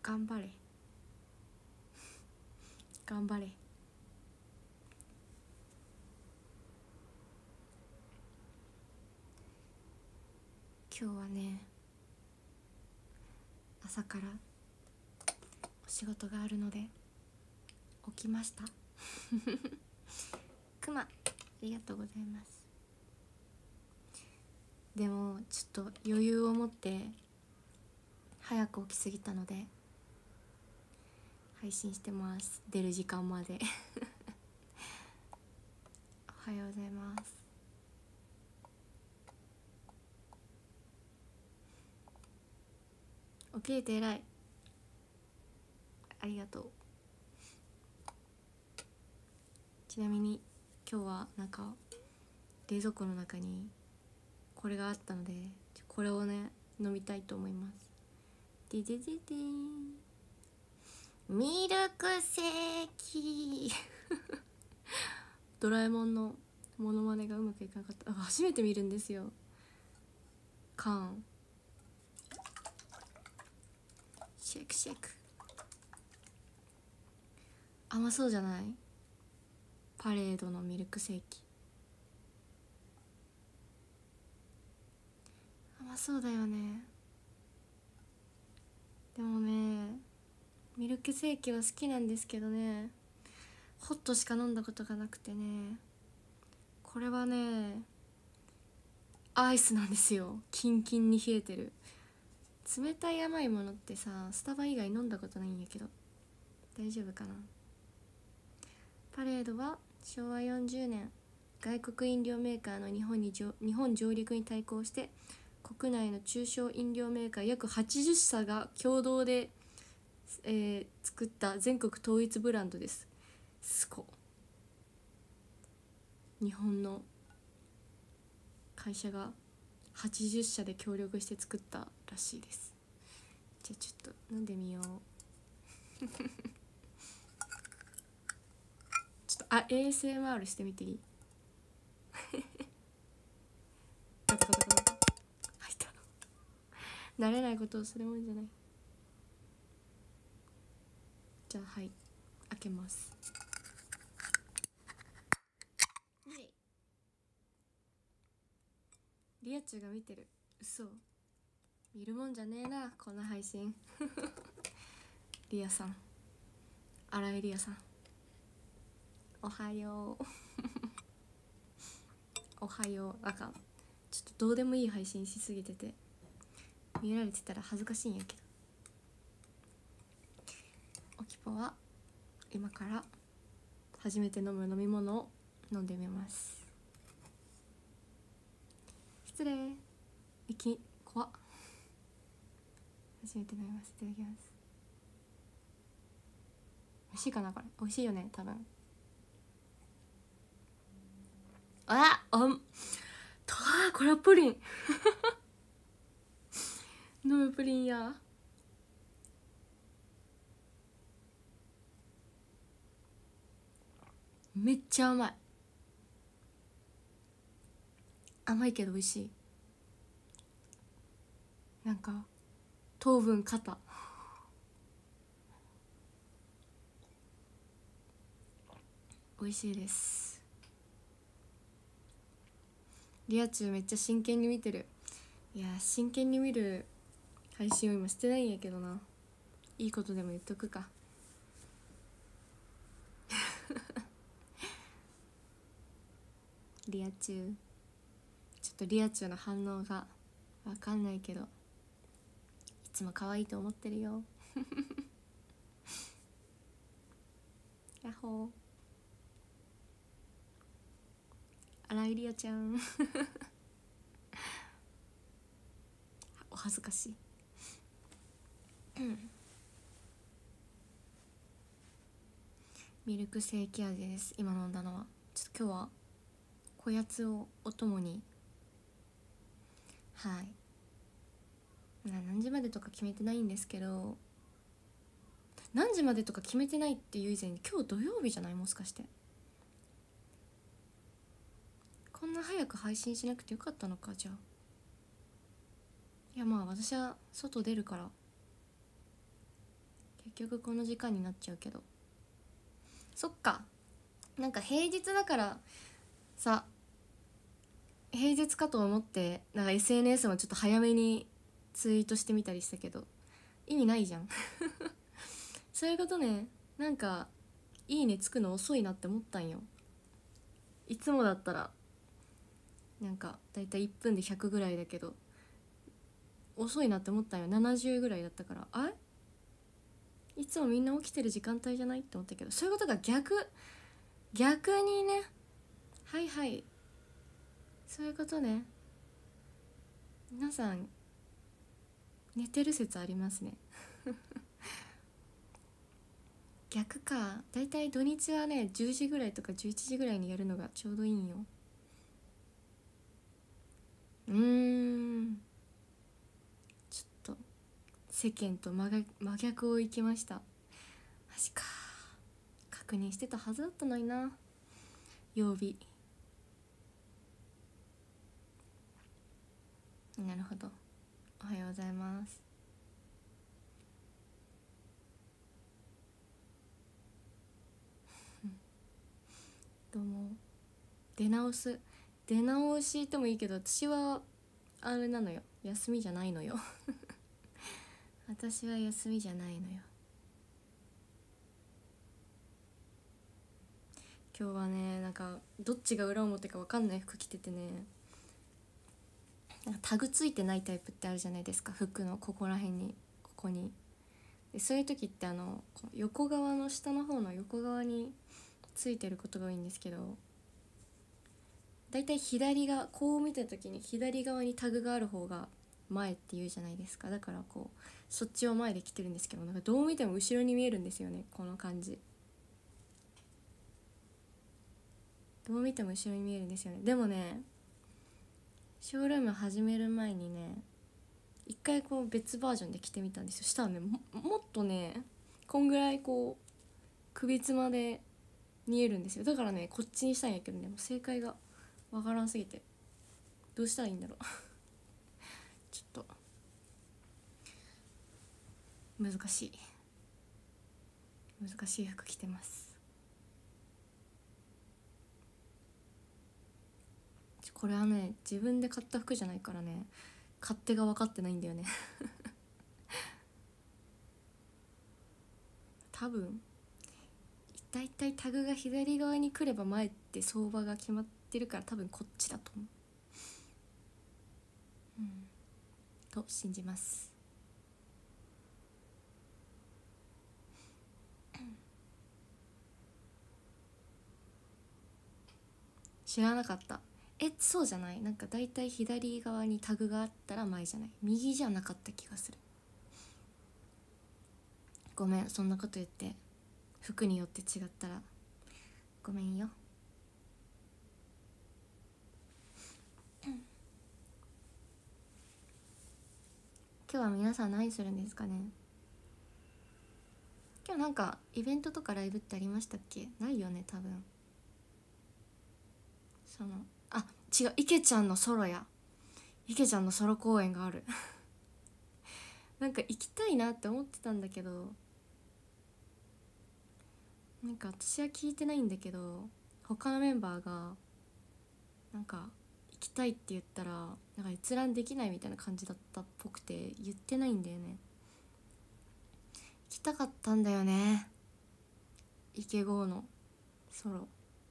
頑張れ頑張れ。今日はね、朝からお仕事があるので起きましたくま、ありがとうございます。でもちょっと余裕を持って早く起きすぎたので配信してます。出る時間までおはようございます。起きれて偉い、ありがとう。ちなみに今日はなんか冷蔵庫の中にこれがあったので、これをね飲みたいと思います。ででででん、ミルクセーキドラえもんのモノマネがうまくいかなかった。初めて見るんですよ。缶シェイクシェイク、甘そうじゃない？パレードのミルクセーキ甘そうだよね。でもね、ミルクセーキは好きなんですけどね、ホットしか飲んだことがなくてね、これはねアイスなんですよ。キンキンに冷えてる。冷たい甘いものってさ、スタバ以外飲んだことないんやけど大丈夫かな。パレードは昭和40年外国飲料メーカーの日本上陸に対抗して国内の中小飲料メーカー約80社が共同で、作った全国統一ブランドです。すごっ。日本の会社が80社で協力して作ったらしいです。じゃあちょっと飲んでみようちょっとASMR してみていい？ガタガタガタガタ入った。慣れないことをするもんじゃない。じゃあはい、開けます。リアチューが見てる。嘘、見るもんじゃねえなこの配信リアさん、荒井リアさん、おはようおはよう。なんかちょっとどうでもいい配信しすぎてて見られてたら恥ずかしいんやけど、おきぽは今から初めて飲む飲み物を飲んでみます。失礼。怖っ。初めて飲みます。いただきます。美味しいかなこれ。美味しいよね多分。これはプリン飲むプリンや。めっちゃ甘い。甘いけど美味しい。なんか糖分過多。美味しいです。リアチューめっちゃ真剣に見てる。いや真剣に見る配信を今してないんやけどな。いいことでも言っとくかリアチュー、ちょっとリアチューの反応がわかんないけどいつも可愛いと思ってるよやっほー、荒井リアちゃんお恥ずかしいミルクセーキ味です。今飲んだのはちょっと今日はこやつをお供に、はい何時までとか決めてないんですけど、何時までとか決めてないっていう以前に今日土曜日じゃない？もしかしてこんな早く配信しなくてよかったのか。じゃあいやまあ私は外出るから結局この時間になっちゃうけど、そっか、なんか平日だからさ、平日かと思ってなんか SNS もちょっと早めにツイートしてみたりしたけど意味ないじゃんそういうことね。なんかいいねつくの遅いなって思ったんよ。いつもだったらなんかだいたい1分で100ぐらいだけど遅いなって思ったんよ。70ぐらいだったから、あれいつもみんな起きてる時間帯じゃないって思ったけど、そういうことが逆にね。はいはい、そういうことね。皆さん寝てる説ありますね逆か。だいたい土日はね10時ぐらいとか11時ぐらいにやるのがちょうどいいんよ。ちょっと世間と真逆を行きました。マジか、確認してたはずだったのにな。曜日、なるほど。おはようございます。どうも。出直してもいいけど、私はあれなのよ、休みじゃないのよ私は休みじゃないのよ。今日はね、なんかどっちが裏表か分かんない服着ててね、なんかタグついてないタイプってあるじゃないですか、服のここら辺に、ここに。でそういう時って横側の下の方の横側についてることが多いんですけど、だいたい左がこう見た時に左側にタグがある方が前って言うじゃないですか。だからこうそっちを前で着てるんですけど、なんかどう見ても後ろに見えるんですよね、この感じ。どう見ても後ろに見えるんですよね。でもね、ショールーム始める前にね、一回こう別バージョンで着てみたんですよ。したらね、もっとねこんぐらいこう首つまで見えるんですよ。だからねこっちにしたんやけどね、もう正解がわからんすぎてどうしたらいいんだろうちょっと難しい服着てます。これはね自分で買った服じゃないからね、勝手が分かってないんだよね多分だいたいタグが左側に来れば前って相場が決まってるから、多分こっちだと思う、と信じます。知らなかった。そうじゃない？なんかだいたい左側にタグがあったら前じゃない？右じゃなかった気がする。ごめん、そんなこと言って服によって違ったらごめんよ。今日は皆さん何するんですかね。今日なんかイベントとかライブってありましたっけ？ないよね多分。違う、池ちゃんのソロや。池ちゃんのソロ公演があるなんか行きたいなって思ってたんだけど、なんか私は聞いてないんだけど、他のメンバーがなんか行きたいって言ったらなんか閲覧できないみたいな感じだったっぽくて言ってないんだよね。行きたかったんだよね、池郷のソロ。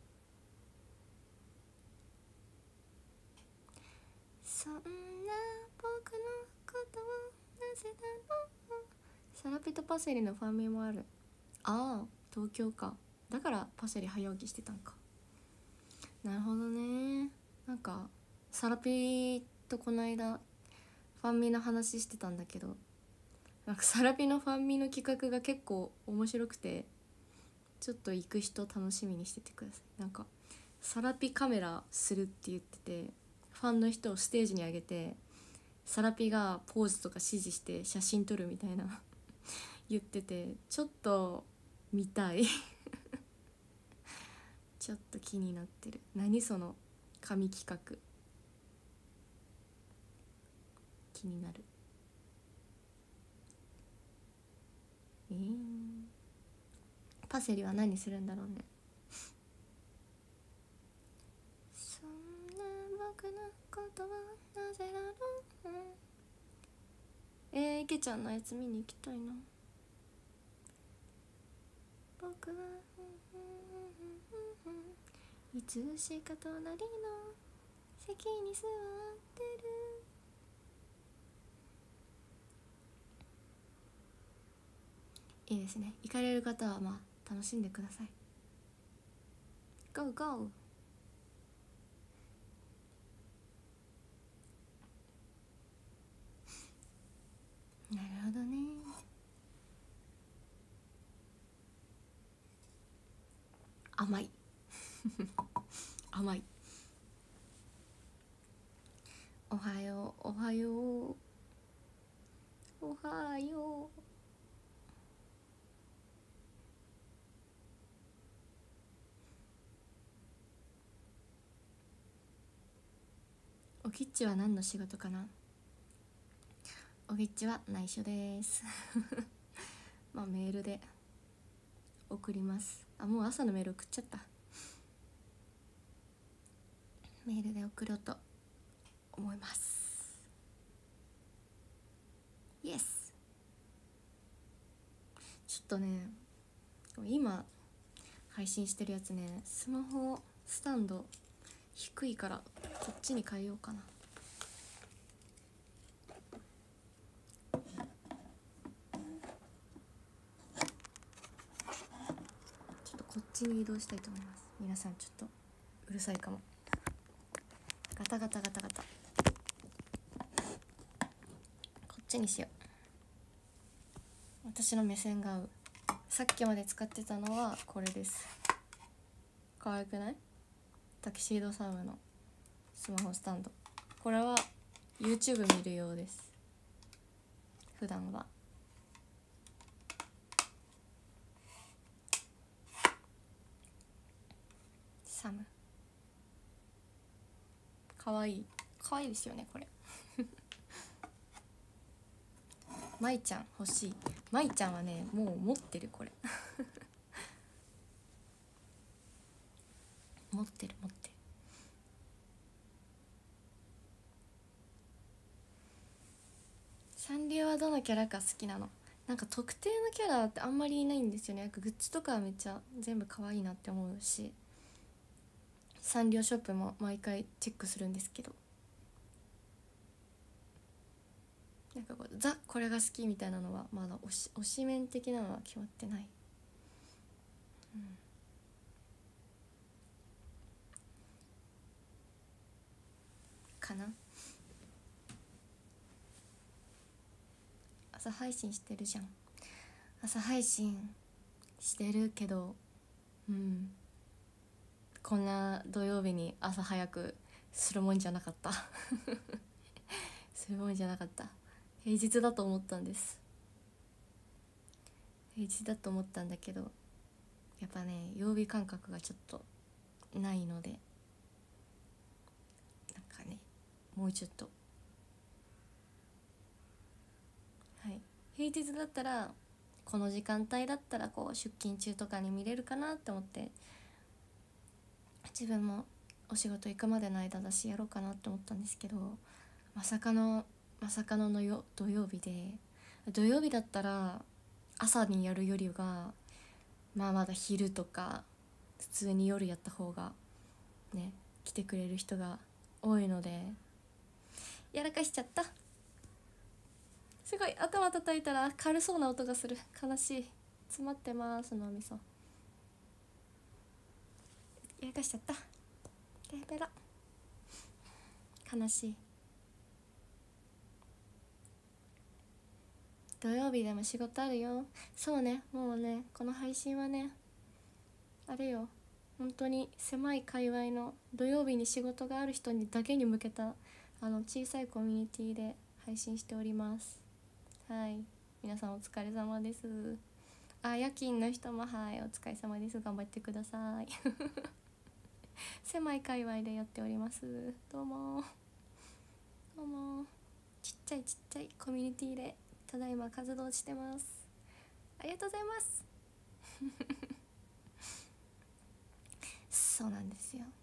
そんな僕のことをなぜだろう。サラピとパセリのファンミもある。ああ東京か、だからパセリ早起きしてたんか。なるほどね。なんかサラピとこの間ファンミの話してたんだけど、なんかサラピのファンミの企画が結構面白くて、ちょっと行く人楽しみにしててください。なんかサラピカメラするって言ってて、ファンの人をステージに上げてサラピがポーズとか指示して写真撮るみたいな言ってて、ちょっと見たいちょっと気になってる。何その神企画、気になる。 パセリは何するんだろうね。そんな僕のことはなぜだろう。池ちゃんのやつ見に行きたいな。僕はいつしか隣の席に座ってる。いいですね。行かれる方はまあ楽しんでください。ゴーゴー。なるほどね。甘い甘い。おはようおはようおはよう。おぎっちは何の仕事かな。おぎっちは内緒ですまあメールで送ります。あ、もう朝のメール送っちゃった。メールで送ろうと思います。イエス。ちょっとね、今配信してるやつね、スマホスタンド低いからこっちに変えようかな。ちょっとこっちに移動したいと思います。皆さんちょっとうるさいかも。ガタガタガタガタ。こっちにしよう。私の目線が合う。さっきまで使ってたのはこれです。可愛くない？タキシードサムのスマホスタンド。これは YouTube 見るようです。普段は。サムかわいい。かわいいですよねこれまいちゃん欲しい。まいちゃんはねもう持ってるこれ持ってる。サンリオはどのキャラか好きなの？なんか特定のキャラってあんまりいないんですよね。なんかグッズとかはめっちゃ全部可愛いなって思うし、サンリオショップも毎回チェックするんですけど、なんかこうザこれが好きみたいなのはまだ推しメン的なのは決まってない、かな。朝配信してるじゃん。朝配信してるけど、こんな土曜日に朝早くするもんじゃなかったするもんじゃなかった。平日だと思ったんです。平日だと思ったんだけど、やっぱね曜日感覚がちょっとないので、なんかねもうちょっと、はい、平日だったらこの時間帯だったらこう出勤中とかに見れるかなって思って、自分もお仕事行くまでの間だしやろうかなって思ったんですけど、まさかの土曜日で、土曜日だったら朝にやるよりがまだ昼とか普通に夜やった方がね来てくれる人が多いのでやらかしちゃった。すごい頭叩いたら軽そうな音がする。悲しい。詰まってます脳みそ。やらかしちゃった。ペラペラ。悲しい。土曜日でも仕事あるよ。そうね、もうねこの配信はねあれよ、本当に狭い界隈の土曜日に仕事がある人にだけに向けた小さいコミュニティで配信しております。はい、皆さんお疲れ様です。夜勤の人もはいお疲れ様です。頑張ってください狭い界隈でやっております。どうもちっちゃいコミュニティでただいま活動してます。ありがとうございますそうなんですよ。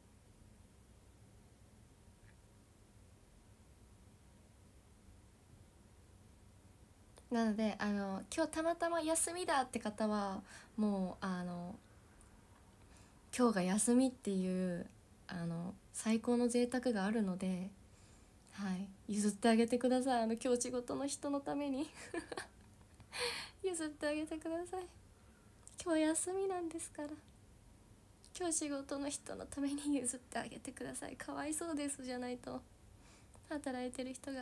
なので今日たまたま休みだって方はもう今日が休みっていう最高の贅沢があるので、はい、譲ってあげてください。今日仕事の人のために譲ってあげてください。今日休みなんですから、今日仕事の人のために譲ってあげてください。かわいそうです、じゃないと働いてる人が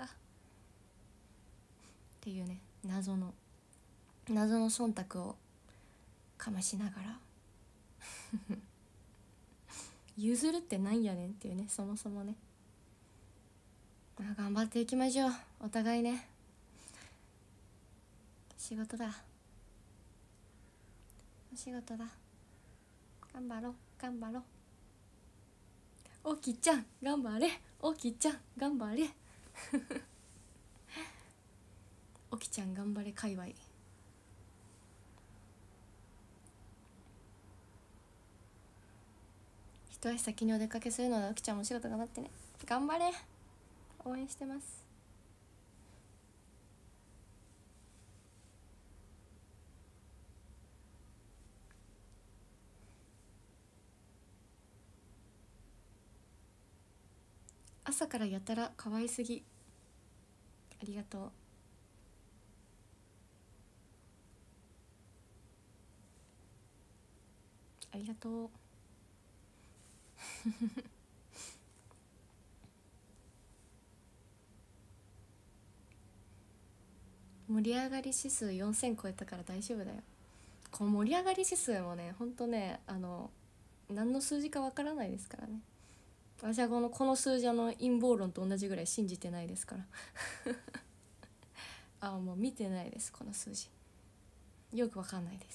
っていうね、謎の忖度をかましながら譲るってなんやねんっていうね、そもそもね。まあ、頑張っていきましょう、お互いね。仕事だ、お仕事だ、頑張ろう頑張ろう。おきちゃん頑張れ、おきちゃん頑張れおきちゃん頑張れ界隈。一足先にお出かけするのでおきちゃんもお仕事頑張ってね。頑張れ、応援してます。朝からやたら可愛すぎ、ありがとう。ありがとう盛り上がり指数4000超えたから大丈夫だよ。この盛り上がり指数もね、ほんとね、何の数字かわからないですからね。私はこの数字陰謀論と同じぐらい信じてないですからもう見てないです、この数字。よくわかんないです。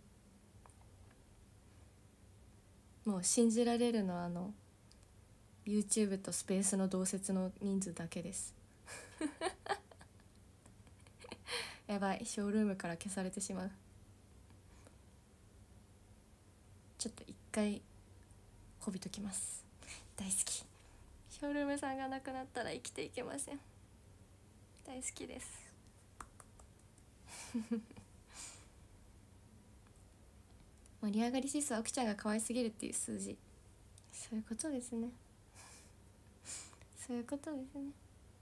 もう信じられるのはYouTube とスペースの同説の人数だけですやばい、ショールームから消されてしまう。ちょっと一回こびときます。大好き。ショールームさんがなくなったら生きていけません。大好きです盛り上がり指数は奥ちゃんが可愛すぎるっていう数字、そういうことですねそういうことですね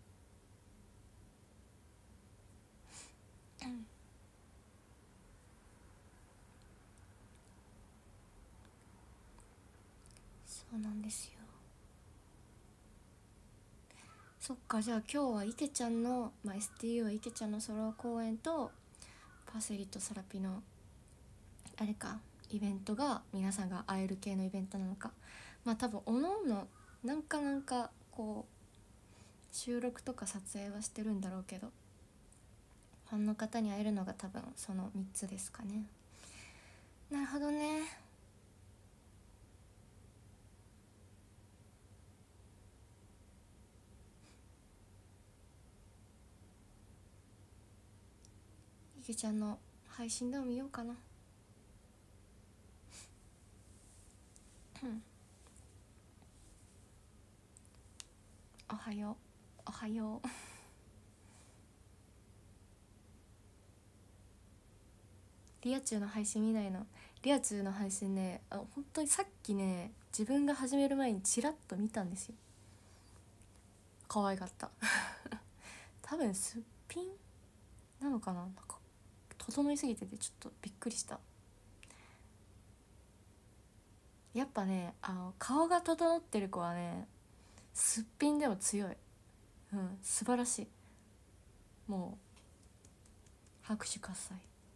そうなんですよ。そっか、じゃあ今日は池ちゃんの、STU は池ちゃんのソロ公演とパセリとサラピのあれかイベントが皆さんが会える系のイベントなのか、多分おのおのなんかこう収録とか撮影はしてるんだろうけど、ファンの方に会えるのが多分その3つですかね。なるほどね。池ちゃんの配信でも見ようかなおはようおはようリア充の配信見ないの。リア充の配信ね、本当にさっきね、自分が始める前にチラッと見たんですよ。可愛かった多分すっぴんなのかな、なんか整いすぎててちょっとびっくりした。やっぱね、顔が整ってる子はね、すっぴんでも強い。素晴らしい。もう拍手喝采。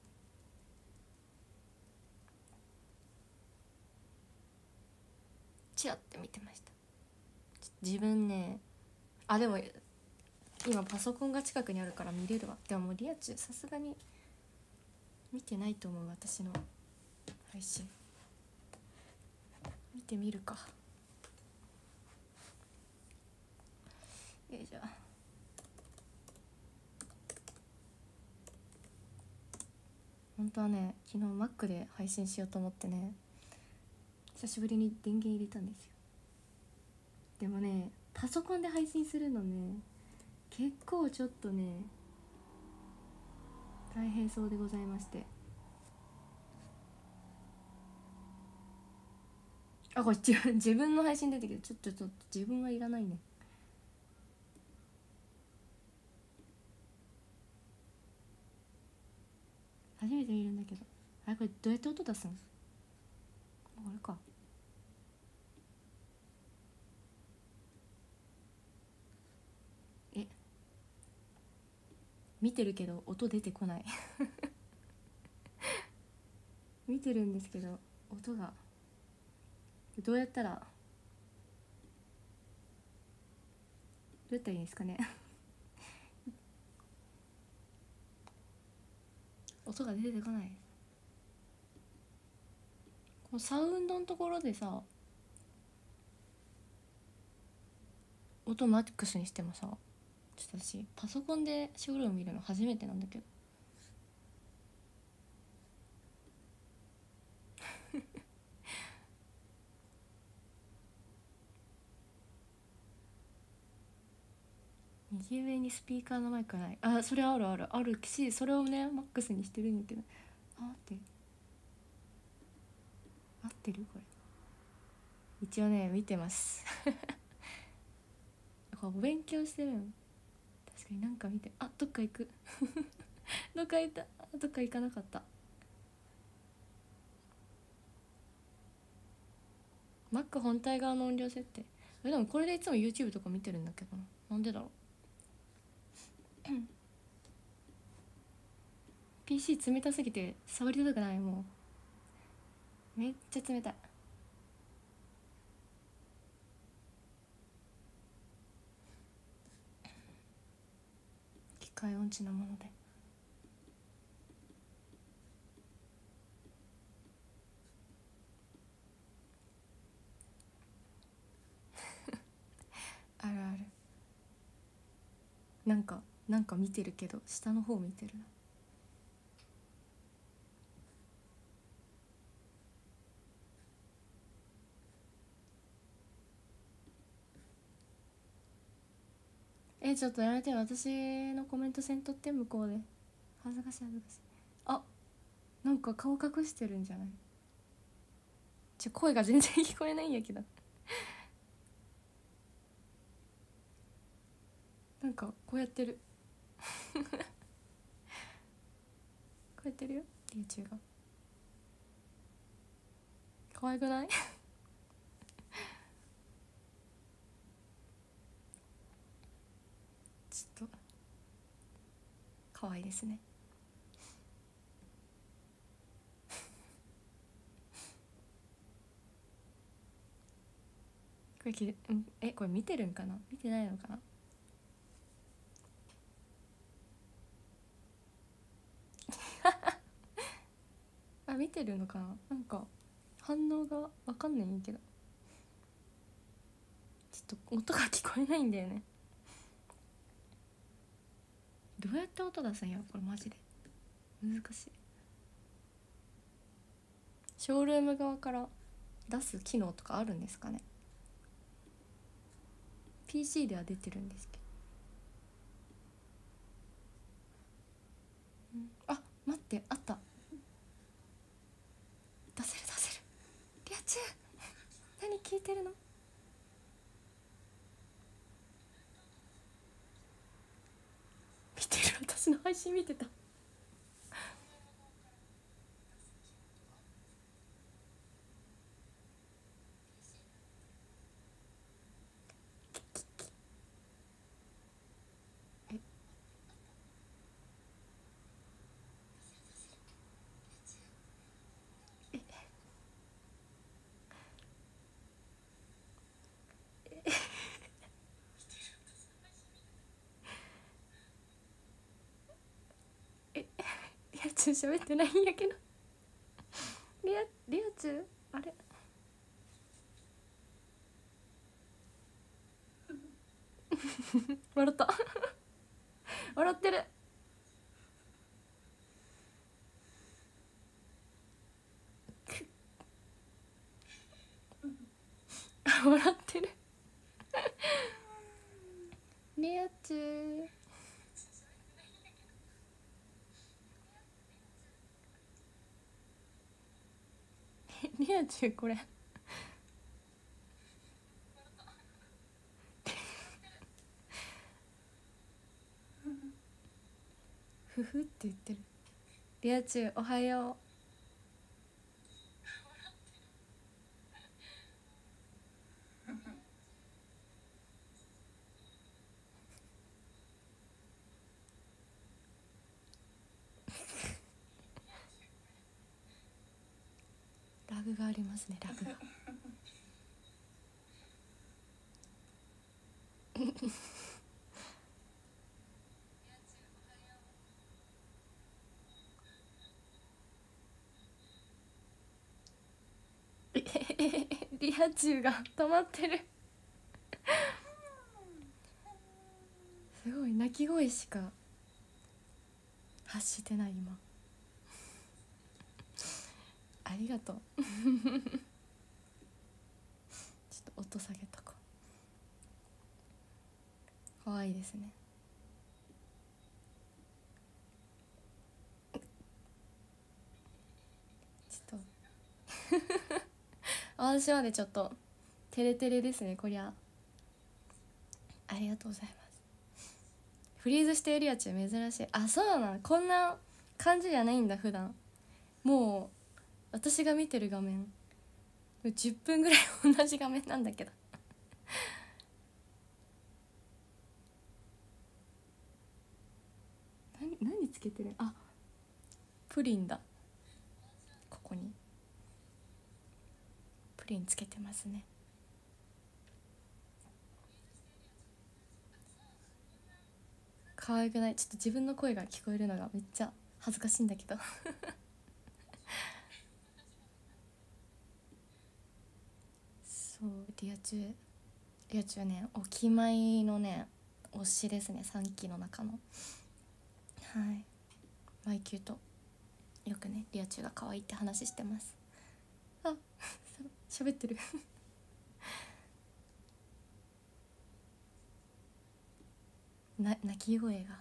チラって見てました。自分ね、でも今パソコンが近くにあるから見れるわ。でももうリア充さすがに見てないと思う、私の配信。見てみるか。よいしょ。本当はね、昨日 Mac で配信しようと思ってね、 久しぶりに電源入れたんですよ。でもねパソコンで配信するのね結構ちょっとね大変そうでございまして、あこれ自分の配信出てきてちょっと自分はいらないね。初めて見るんだけど、あれこれどうやって音出すの？これか。見てるけど音出てこない見てるんですけど音がどうやったらいいんですかね音が出てこない。このサウンドのところでさ音マックスにしてもさ、ちょっと私パソコンでショールーム見るの初めてなんだけど右上にスピーカーのマイクない。あ、それあるし、それをねマックスにしてるんだけど、合ってるこれ。一応ね見てますお勉強してるの。確かになんか見て、あ、どっか行くどっか行った、どっか行かなかった。Mac 本体側の音量設定、でもこれでいつも YouTube とか見てるんだけどな、なんでだろうPC 冷たすぎて触りたくない。もうめっちゃ冷たい。機械音痴なものであるある。なんか見てるけど下の方見てるな。ちょっとやめてよ、私のコメントせんとって、向こうで恥ずかしい。あ、なんか顔隠してるんじゃない？声が全然聞こえないんやけどなんかこうやってるこうやってるよ、リュウチュウが。可愛くないちょっと可愛いですねこれこれ見てるんかな、見てないのかなあ、見てるのかな。なんか反応が分かんないんやけど、ちょっと音が聞こえないんだよね。どうやって音出すんやこれ、マジで難しい。ショールーム側から出す機能とかあるんですかね。 PC では出てるんですけど、あ、待って、あった。出せるリアチュウ何聞いてるの。見てる、私の配信見てた。リアチュウ喋ってないんやけどリアチュウあれ笑った笑ってる。 笑ってるリアチューリアチューこれふふって言ってる。リアチューおはよう。ラグがありますね、ラグがリア充が止まってるすごい鳴き声しか発してない今ありがとうちょっと音下げとこう。かわいいですね。ちょっと私までちょっとテレテレですねこりゃ。ありがとうございます。フリーズしてエリアチュー珍しい。あ、そうなの。こんな感じじゃないんだ普段。もう私が見てる画面10分ぐらい同じ画面なんだけど何つけてる。あ、プリンだ。ここにプリンつけてますね。可愛くない？ちょっと自分の声が聞こえるのがめっちゃ恥ずかしいんだけどそう、リアチューね、お決まりのね推しですね、3期の中の。はい、マイキューとよくねリアチューが可愛いって話してます。あ喋ってる鳴き声が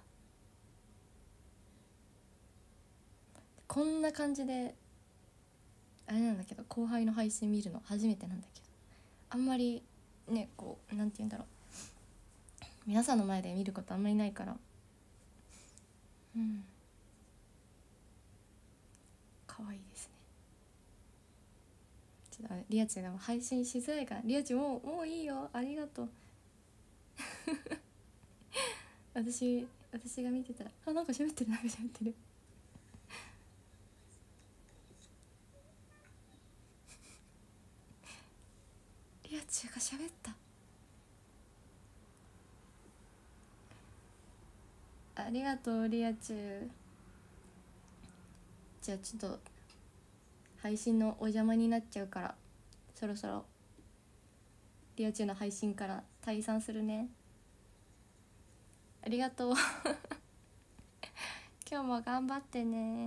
こんな感じであれなんだけど、後輩の配信見るの初めてなんだけど、あんまりねこうなんて言うんだろう、皆さんの前で見ることあんまりないから、可愛いですね。ちょっとリアチが配信しづらいから、リアチもういいよ、ありがとう私が見てたらなんか喋ってるリアチが喋った。ありがとうリアチュ。じゃあちょっと配信のお邪魔になっちゃうからそろそろリアチュの配信から退散するね。ありがとう今日も頑張ってね。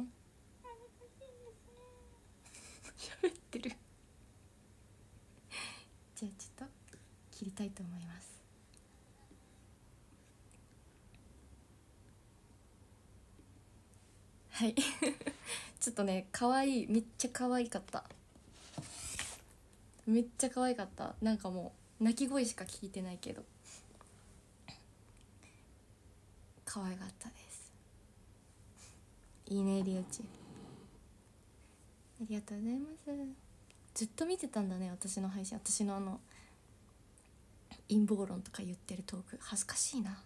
喋ってるじゃあちょっと切りたいと思います。はいちょっとね可愛い、めっちゃ可愛かった、めっちゃ可愛かった。なんかもう泣き声しか聞いてないけど可愛かったです。いいねリオチ、ありがとうございます。ずっと見てたんだね私の配信。私の陰謀論とか言ってるトーク恥ずかしいな。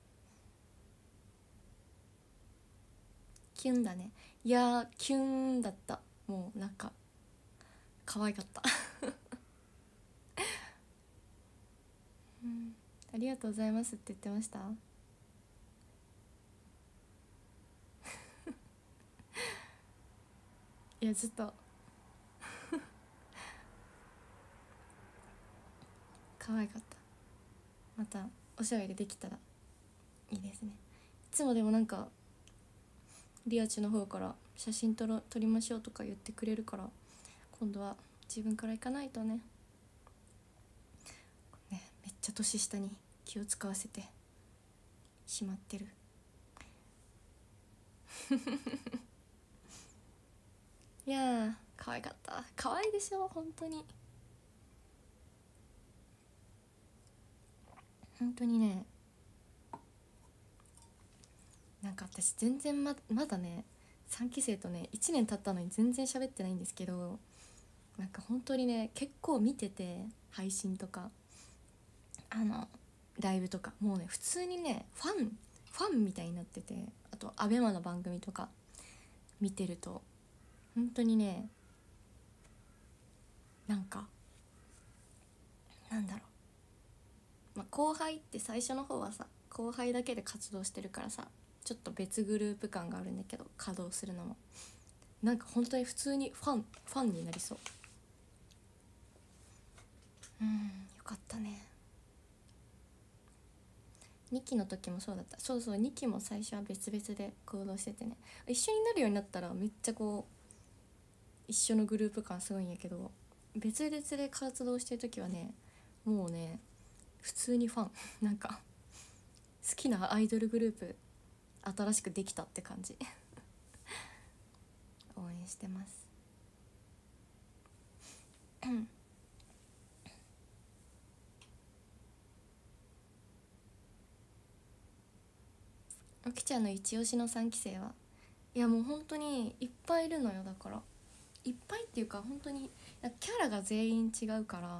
キュンだね。いやキュンだった。もうなんか可愛かったありがとうございますって言ってましたいやずっと可愛かった。またおしゃべりできたらいいですね。いつもでもなんかリアチの方から写真撮りましょうとか言ってくれるから、今度は自分から行かないとね。 ちゃ年下に気を使わせてしまってるいやー可愛かった。可愛いでしょ本当に。本当にね、なんか私全然まだね3期生とね1年経ったのに全然喋ってないんですけど、なんか本当にね結構見てて、配信とかライブとかもうね普通にねファンみたいになってて、あとアベマの番組とか見てると本当にね、なんかなんだろう、後輩って最初の方はさ後輩だけで活動してるからさ、ちょっと別グループ感があるんだけど、稼働するのもなんか本当に普通にファンになりそう。よかったね。2期の時もそうだった。そうそう、2期も最初は別々で行動しててね、一緒になるようになったらめっちゃこう一緒のグループ感すごいんやけど、別々で活動してる時はねもうね普通にファンなんか好きなアイドルグループ新しくできたって感じ応援してますおきちゃんの一押しの3期生は、いやもう本当にいっぱいいるのよ。だからいっぱいっていうか本当にキャラが全員違うから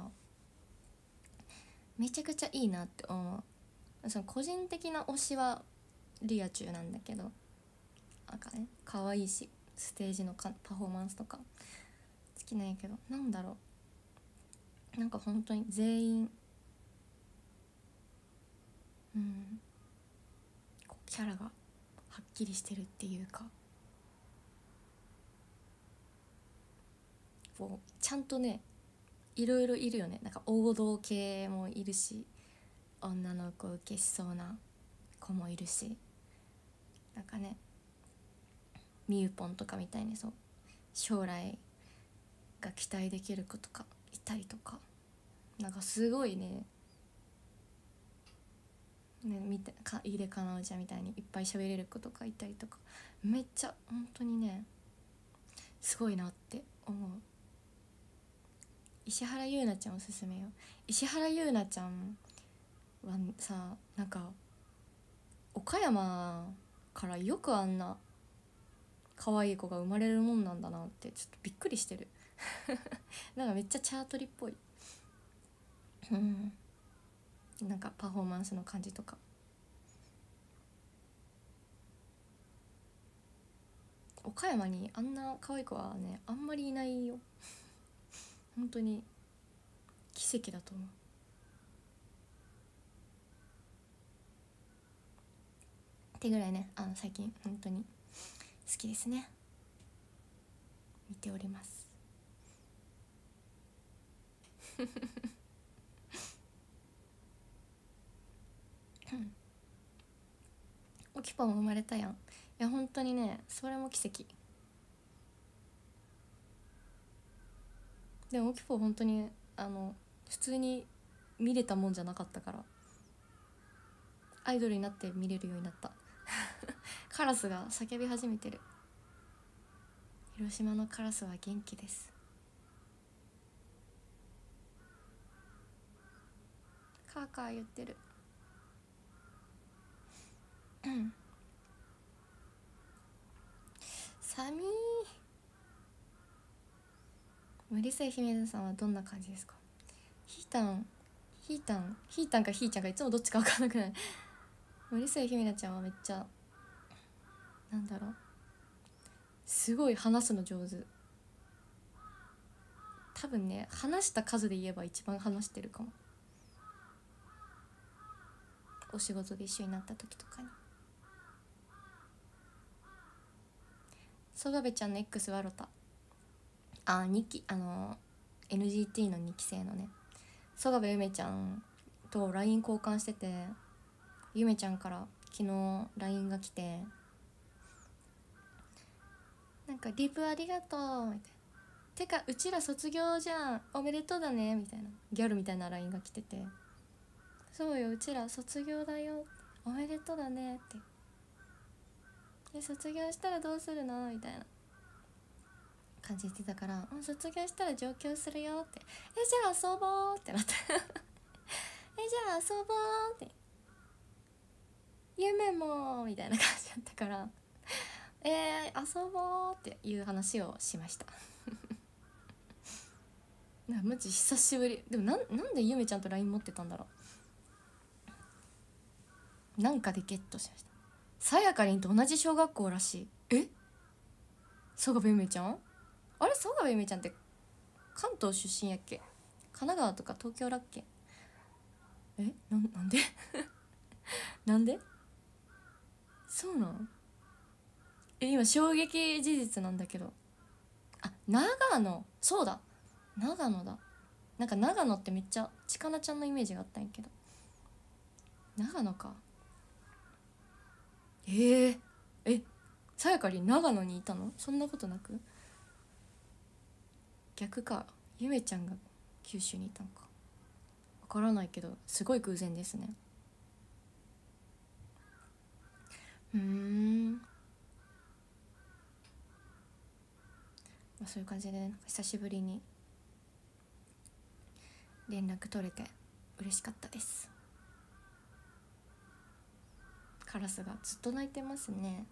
めちゃくちゃいいなって思う。その個人的な推しはリア充なんだけど、なんかね可愛いしステージのパフォーマンスとか好きなんやけど、なんだろう、なんか本当に全員こうキャラがはっきりしてるっていうか、こうちゃんとねいろいろいるよね。なんか王道系もいるし、女の子受けしそうな子もいるし、なんかねみゆぽんとかみたいにそう将来が期待できる子とかいたりとか、なんかすごいね見て井出かなおちゃんみたいにいっぱい喋れる子とかいたりとか、めっちゃ本当にねすごいなって思う。石原優奈ちゃんおすすめよ。石原優奈ちゃんはさ、なんか岡山からよくあんな可愛い子が生まれるもんなんだなってちょっとびっくりしてるなんかめっちゃチャートリっぽいなんかパフォーマンスの感じとか。岡山にあんな可愛い子はねあんまりいないよ本当に奇跡だと思う。ってぐらいね最近本当に好きですね。見ておりますおきぱも生まれたやん。いや本当にねそれも奇跡。でもおきぽ本当に普通に見れたもんじゃなかったから、アイドルになって見れるようになったカラスが叫び始めてる。広島のカラスは元気です。カーカー言ってる寒い。森末姫田さんはどんな感じですか？ヒータンかひーちゃんかいつもどっちか分かんなくない森末姫田ちゃんはめっちゃなんだろう、すごい話すの上手。多分ね話した数で言えば一番話してるかも。お仕事で一緒になった時とかに。曽我部ちゃんの X はロタ2期NGT の2期生のね曽我部ゆめちゃんと LINE 交換してて、ゆめちゃんから昨日 LINE が来て、なんかリプありがとうみたいな、てかうちら卒業じゃんおめでとうだねみたいなギャルみたいな LINE が来てて、 そうよ、うちら卒業だよ、おめでとうだねって、で卒業したらどうするのみたいな感じで言ってたから、卒業したら上京するよって、じゃあ遊ぼうってなってじゃあ遊ぼうって、夢もみたいな感じだったから遊ぼうっていう話をしましたマジ久しぶり。でもなんでゆめちゃんと LINE 持ってたんだろう。なんかでゲットしました。さやかりんと同じ小学校らしい。曽我部ゆめちゃん、あれ曽我部ゆめちゃんって関東出身やっけ、神奈川とか東京だっけ。なんでなんでそうなん、今衝撃事実なんだけど。長野、そうだ、長野だ。なんか長野ってめっちゃちかなちゃんのイメージがあったんやけど、長野か。さやかり長野にいたの？そんなことなく、逆か、ゆめちゃんが九州にいたのかわからないけど、すごい偶然ですね。そういう感じでね、久しぶりに連絡取れて嬉しかったです。カラスがずっと鳴いてますね。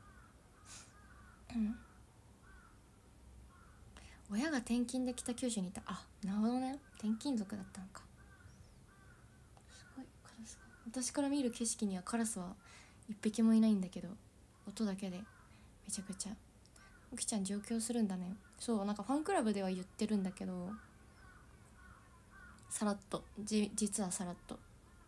親が転勤で北九州にいた。なるほどね、転勤族だったのか。すごいカラスが、私から見る景色にはカラスは一匹もいないんだけど、音だけでめちゃくちゃ。おきちゃん上京するんだね。そう、なんかファンクラブでは言ってるんだけど、さらっと、実はさらっと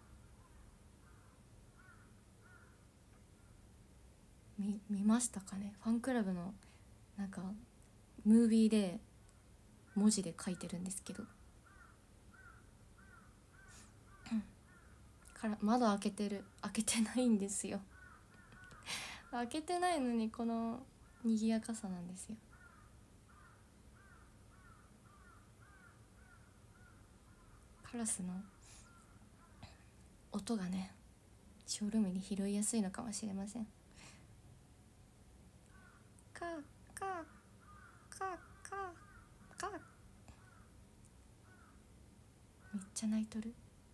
見ましたかね。ファンクラブのなんかムービーで文字で書いてるんですけど、から窓開けてないんですよ開けてないのにこの賑やかさなんですよ。カラスの音がね、ショールームに拾いやすいのかもしれません。カーカーカーカーカー、めっちゃ鳴いとる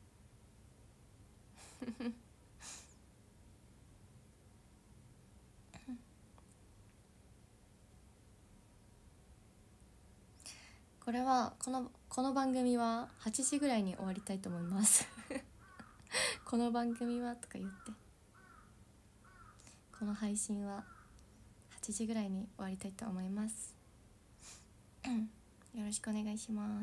これはこの番組は8時ぐらいに終わりたいと思いますこの番組はとか言って、この配信は8時ぐらいに終わりたいと思いますよろしくお願いします。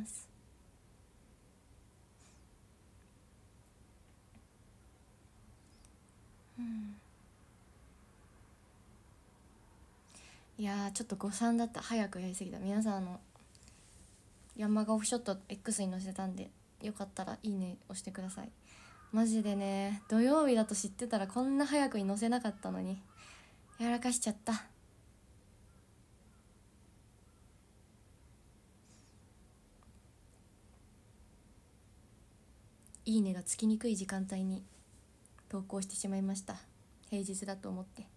いやー、ちょっと誤算だった。早くやりすぎた。皆さんヤンマがオフショット X に載せたんで、よかったらいいね押してください。マジでね、土曜日だと知ってたらこんな早くに載せなかったのにやらかしちゃった。いいねがつきにくい時間帯に投稿してしまいました。平日だと思って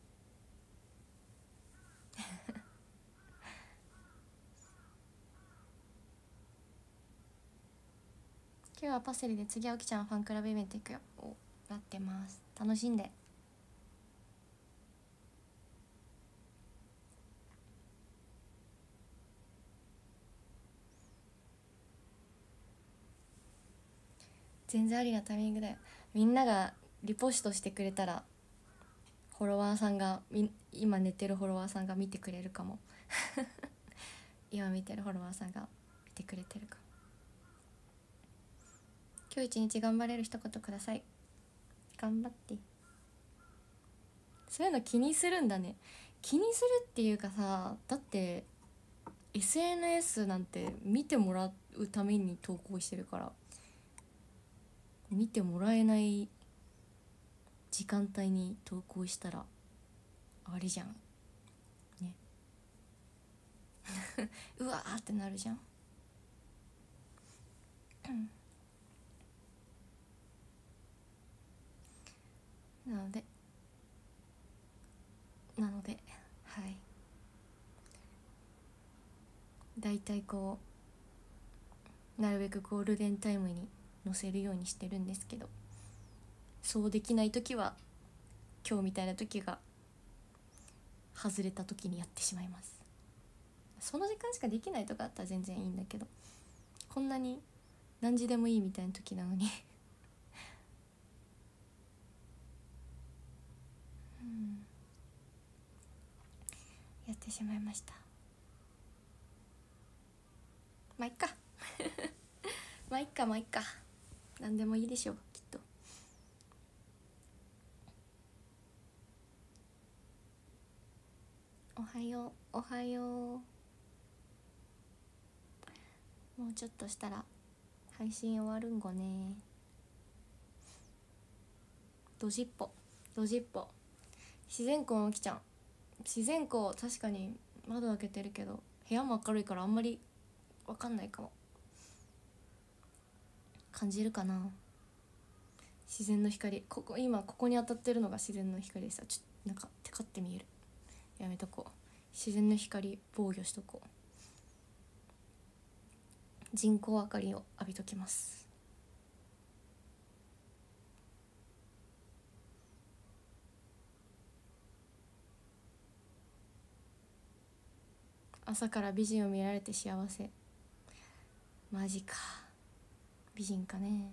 今日はパセリで、次はおきちゃんファンクラブイベント行くよ。なってます。楽しんで。全然ありなタイミングだよ。みんながリポストしてくれたらフォロワーさんが今寝てるフォロワーさんが見てくれるかも今見てるフォロワーさんが見てくれてるかも。今日一日頑張れる一言ください。頑張って。そういうの気にするんだね。気にするっていうかさ、だって SNS なんて見てもらうために投稿してるから、見てもらえない時間帯に投稿したらあれじゃんねうわーってなるじゃんなのではい、だいたいこうなるべくゴールデンタイムに載せるようにしてるんですけど、そうできない時は今日みたいな時が外れた時にやってしまいます。その時間しかできないとかあったら全然いいんだけど、こんなに何時でもいいみたいな時なのにやってしまいました。まあいっかまあいっかまあいっか、何でもいいでしょうきっと。おはようおはよう。もうちょっとしたら配信終わるんごね。ドジっぽドジっぽ。自然光のきちゃん、自然光確かに窓開けてるけど部屋も明るいからあんまり分かんないかも。感じるかな、自然の光。今ここに当たってるのが自然の光でさ、ちょっとなんかテカって見える。やめとこう、自然の光防御しとこう。人工明かりを浴びときます。朝から美人を見られて幸せ。マジか、美人かね。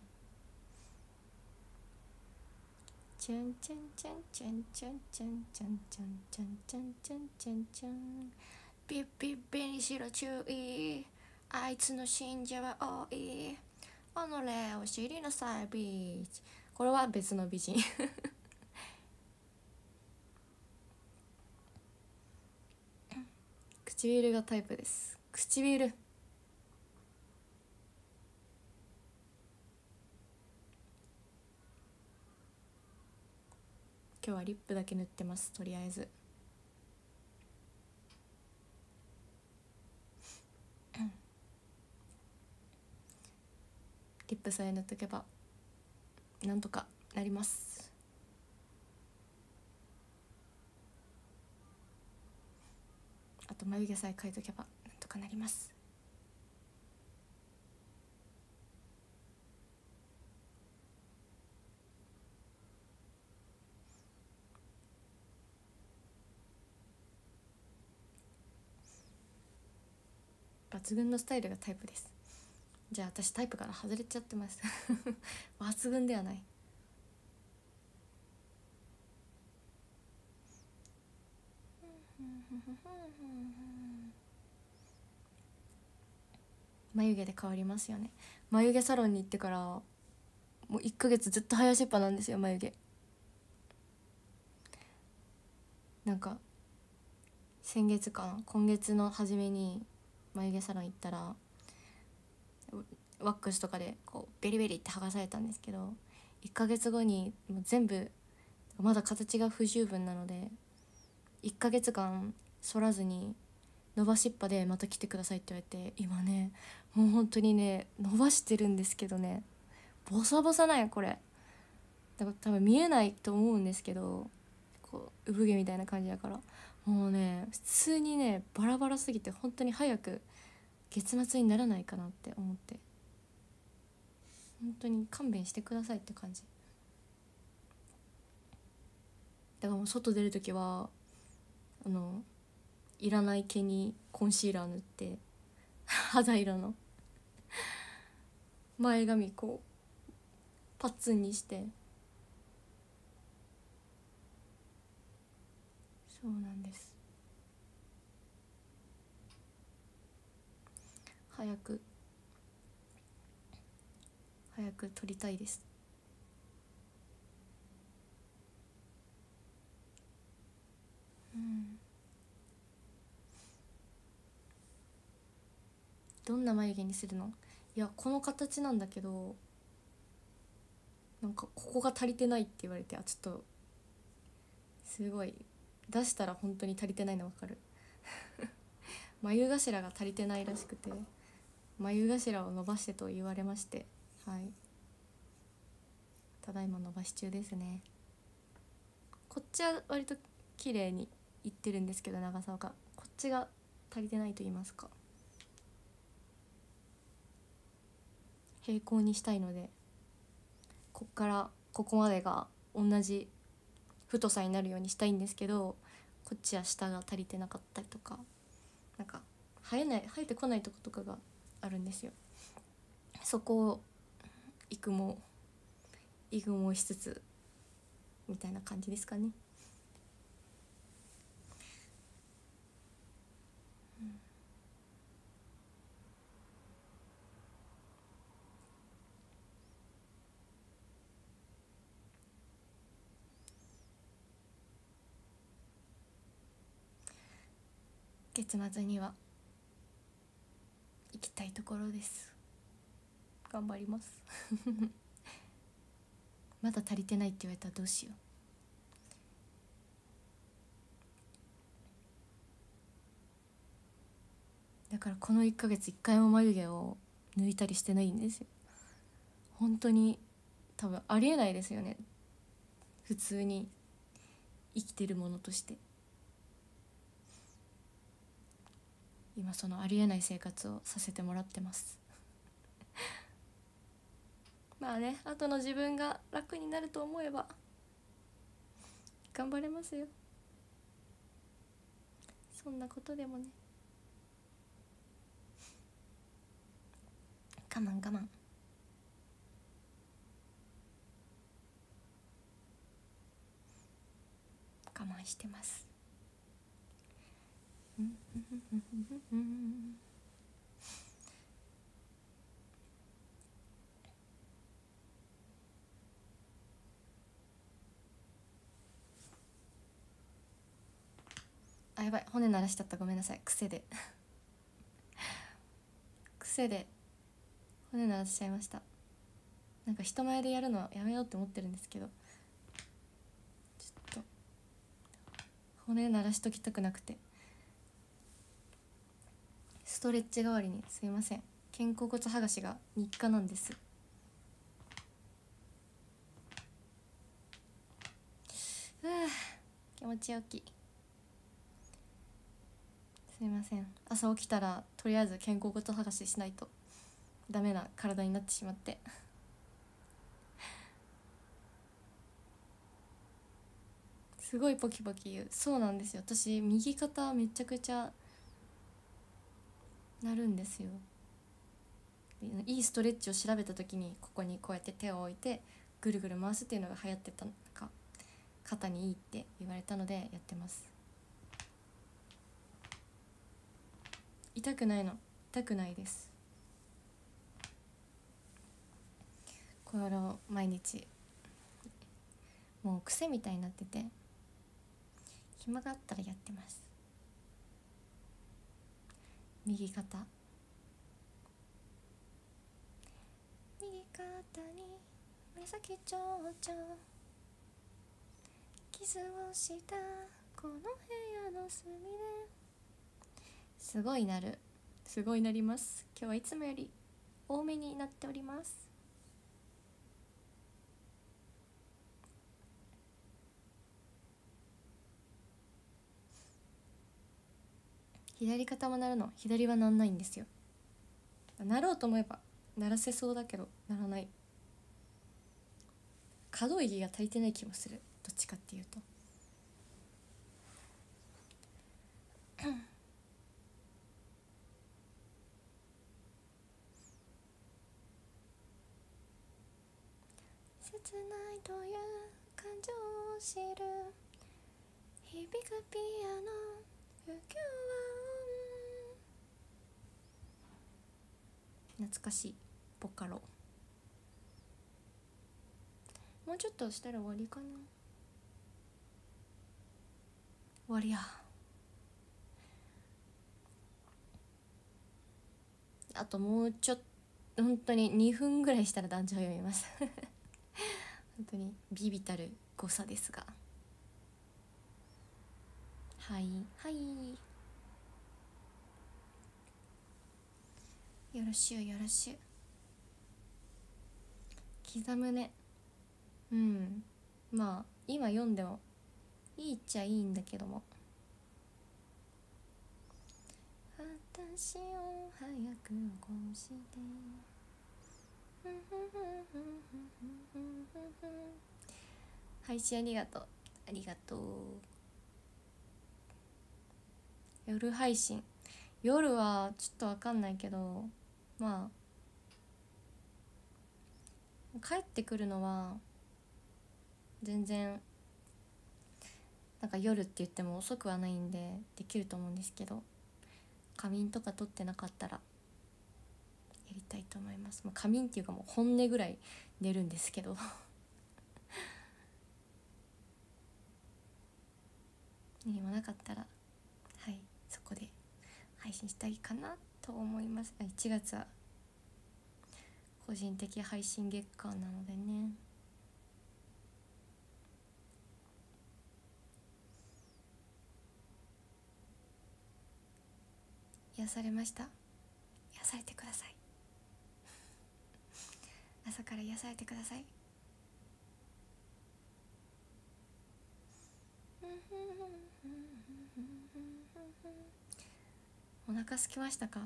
チャンチャンチャンチャンチャンチャンチャンチャンチャンチャンチャンチャンチャン、ピッピッピにしろ注意、あいつの信者は多い、己を知りなさいビーチ。これは別の美人唇がタイプです。唇今日はリップだけ塗ってます。とりあえずリップさえ塗っとけばなんとかなります。あと眉毛さえ描いとけばなんとかなります。抜群のスタイルがタイプです。じゃあ私タイプから外れちゃってます抜群ではない。眉毛で変わりますよね。眉毛サロンに行ってからもう1ヶ月ずっと生やしっぱなんですよ、眉毛。なんか今月の初めに眉毛サロン行ったらワックスとかでこうベリベリって剥がされたんですけど、1ヶ月後にもう全部まだ形が不十分なので1ヶ月間剃らずに伸ばしっぱでまた来てくださいって言われて、今ねもう本当にね伸ばしてるんですけどね、ボサボサなんやこれ。だから多分見えないと思うんですけど、こう産毛みたいな感じだから、もうね普通にねバラバラすぎて本当に早く月末にならないかなって思って、本当に勘弁してくださいって感じ。だからもう外出る時はいらない毛にコンシーラー塗って肌色の前髪こうパッツンにして。そうなんです。早く撮りたいです。どんな眉毛にするの？いやこの形なんだけどなんかここが足りてないって言われて、ちょっとすごい出したら本当に足りてないの分かる眉頭が足りてないらしくて、眉頭を伸ばしてと言われまして、はい、ただいま伸ばし中ですね。 こっちは割と綺麗にいってるんですけど、長さがこっちが足りてないと言いますか、平行にしたいので、こっからここまでが同じ太さになるようにしたいんですけど、こっちは下が足りてなかったりとか、なんか生えてこないとことかがあるんですよ。そこを育毛しつつみたいな感じですかね。月末には行きたいところです。頑張りますまだ足りてないって言われたらどうしよう。だからこの1ヶ月1回も眉毛を抜いたりしてないんですよ。本当に多分ありえないですよね、普通に生きてるものとして。今そのありえない生活をさせてもらってますまあね、後の自分が楽になると思えば頑張れますよ。そんなことでもね、我慢我慢。我慢してますあ、やばい、骨鳴らしちゃった。ごめんなさい、癖で癖で骨鳴らしちゃいました。なんか人前でやるのはやめようって思ってるんですけど、ちょっと骨鳴らしときたくなくて、ストレッチ代わりにすいません、肩甲骨剥がしが日課なんです。気持ちよき。すいません、朝起きたらとりあえず肩甲骨剥がししないとダメな体になってしまってすごいポキポキ言う。そうなんですよ、私右肩めちゃくちゃなるんですよ。いいストレッチを調べた時にここにこうやって手を置いてぐるぐる回すっていうのが流行ってたのか、肩にいいって言われたのでやってます。痛くないの、痛くないです。これを毎日もう癖みたいになってて、暇があったらやってます。右肩、右肩に紫蝶々、傷をしたこの部屋の隅ですごいなる、すごいなります。今日はいつもより多めになっております。左肩もなるの、左はなんないんですよ。なろうと思えばならせそうだけどならない。可動域が足りてない気もする、どっちかっていうと切ないという感情を知る、響くピアノ不協和音、懐かしいボカロ。もうちょっとしたら終わりかな。終わりや。あともうちょっと、本当に2分ぐらいしたら男女を読みます本当にビビたる誤差ですが、はいはい、よろしゅうよろしゅう。刻むね。うん、まあ今読んでもいいっちゃいいんだけども、私を早く起こして配信ありがとう、ありがとう。夜配信、夜はちょっと分かんないけど、まあ帰ってくるのは全然なんか夜って言っても遅くはないんでできると思うんですけど、仮眠とか取ってなかったらやりたいと思います。まあ、仮眠っていうかもう本音ぐらい寝るんですけど何もなかったら、はい、そこで配信したいかなと思います。1月は個人的配信月間なのでね。癒されました。癒されてください。朝から癒されてください。お腹空きましたか？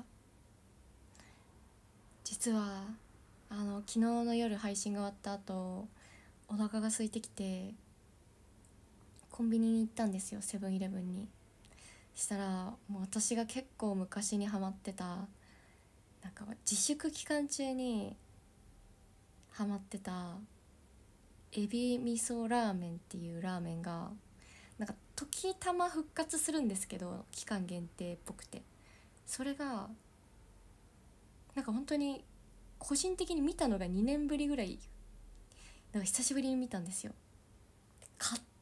実は昨日の夜配信が終わった後、お腹が空いてきてコンビニに行ったんですよ、セブンイレブンに。したらもう私が結構昔にハマってた、なんか自粛期間中にハマってたエビ味噌ラーメンっていうラーメンがなんか時たま復活するんですけど、期間限定っぽくて、それがなんか本当に個人的に見たのが2年ぶりぐらい、なんか久しぶりに見たんですよ。買って、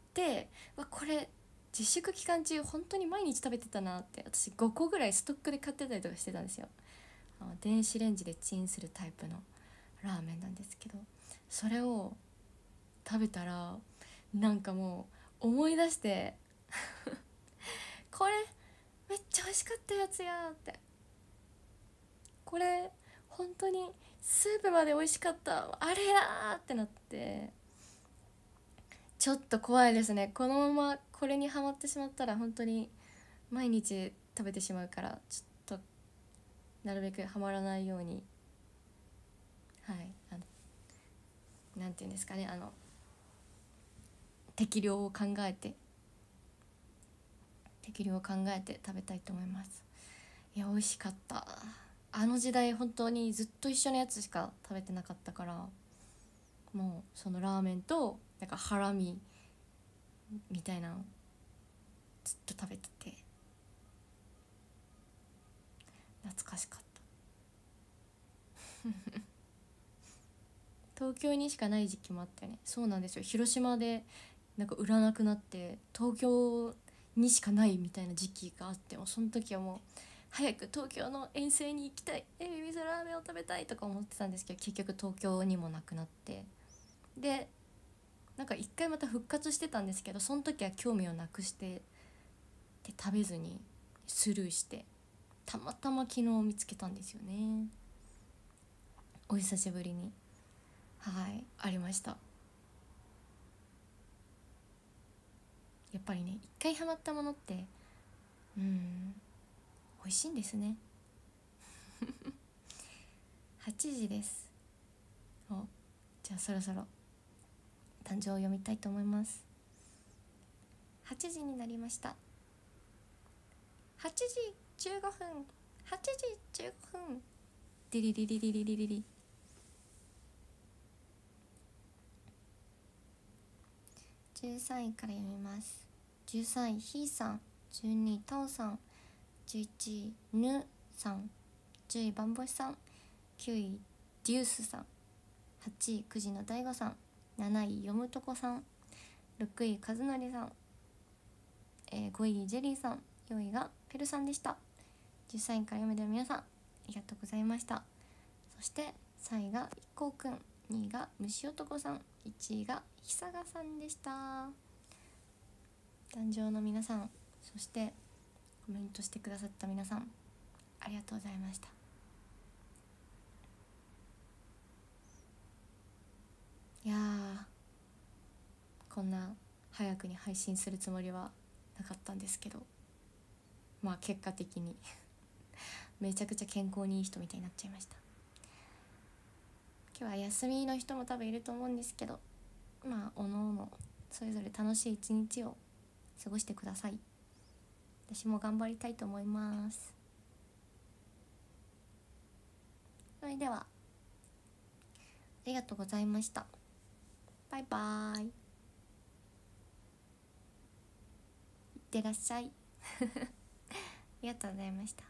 これ自粛期間中本当に毎日食べてたなって、私5個ぐらいストックで買ってたりとかしてたんですよ。電子レンジでチンするタイプのラーメンなんですけど、それを食べたらなんかもう思い出してこれめっちゃ美味しかったやつやって、これ本当にスープまで美味しかったあれやってなって、ちょっと怖いですね。このままこれにハマってしまったら本当に毎日食べてしまうから、ちょっとなるべくハマらないように、はい、なんていうんですかね、適量を考えて食べたいと思います。いや美味しかった。あの時代本当にずっと一緒のやつしか食べてなかったから、もうそのラーメンとなんかハラミみたいなのずっと食べてて懐かしかった東京にしかない時期もあったよね。そうなんですよ、広島でなんか売らなくなって東京にしかないみたいな時期があって、もその時はもう早く東京の遠征に行きたい、エビ味噌ラーメンを食べたいとか思ってたんですけど、結局東京にもなくなって、でなんか一回また復活してたんですけど、その時は興味をなくしてで食べずにスルーして、たまたま昨日見つけたんですよね。お久しぶりに、はいありました。やっぱりね、一回ハマったものって美味しいんですね8時です。じゃあそろそろ誕生を読みたいと思います。8時になりました。8時15分、8時15分、デリリリリリリリリ。13位から読みます。13位ひーさん、12位たおさん、11位ぬさん、10位ばんぼしさん、9位デュースさん、8位くじの大悟さん、7位読むとこさん、6位和則さん、5位ジェリーさん、4位がペルさんでした。13位から読めてる皆さんありがとうございました。そして3位がいこうくん、2位が虫男さん、1位がひさがさんでした。誕生の皆さん、そしてコメントしてくださった皆さんありがとうございました。いやこんな早くに配信するつもりはなかったんですけど、まあ結果的にめちゃくちゃ健康にいい人みたいになっちゃいました。今日は休みの人も多分いると思うんですけど、まあおのおのそれぞれ楽しい一日を過ごしてください。私も頑張りたいと思います。それではありがとうございました。バイバーイ。いってらっしゃいありがとうございました。